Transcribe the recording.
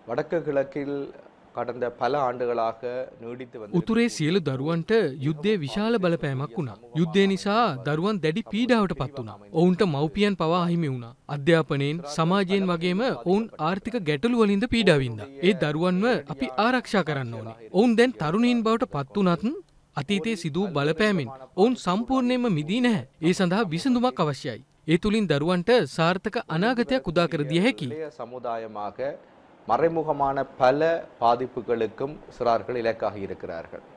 வடக்கு கிழக்கில் கடந்த பல ආණ්ඩුවලාක නීඩිත වන උතුරේ සියලු දරුවන්ට යුද්ධයේ විශාල බලපෑමක් වුණා. යුද්ධය නිසා දරුවන් දැඩි පීඩාවට පත් වුණා. ඔවුන්ට මව්පියන් පවා අහිමි වුණා. අධ්‍යාපනයෙන්, සමාජයෙන් වගේම ඔවුන් ආර්ථික ගැටලු වලින්ද පීඩා වින්දා. ඒ දරුවන්ව අපි ආරක්ෂා කරන්න ඕනේ. ඔවුන් දැන් තරුණීන් බවට පත් වුණත් අතීතයේ සිදු වූ බලපෑමෙන් ඔවුන් සම්පූර්ණයෙන්ම මිදී නැහැ. ඒ සඳහා විසඳුමක් අවශ්‍යයි. ඒ තුලින් දරුවන්ට සාර්ථක අනාගතයක් උදා කර දිය හැකියි. சமுதாயமாக மறைமுகமான பல பாதிப்புகளுக்கும் சிறார்கள் இலக்காகி இருக்கிறார்கள்.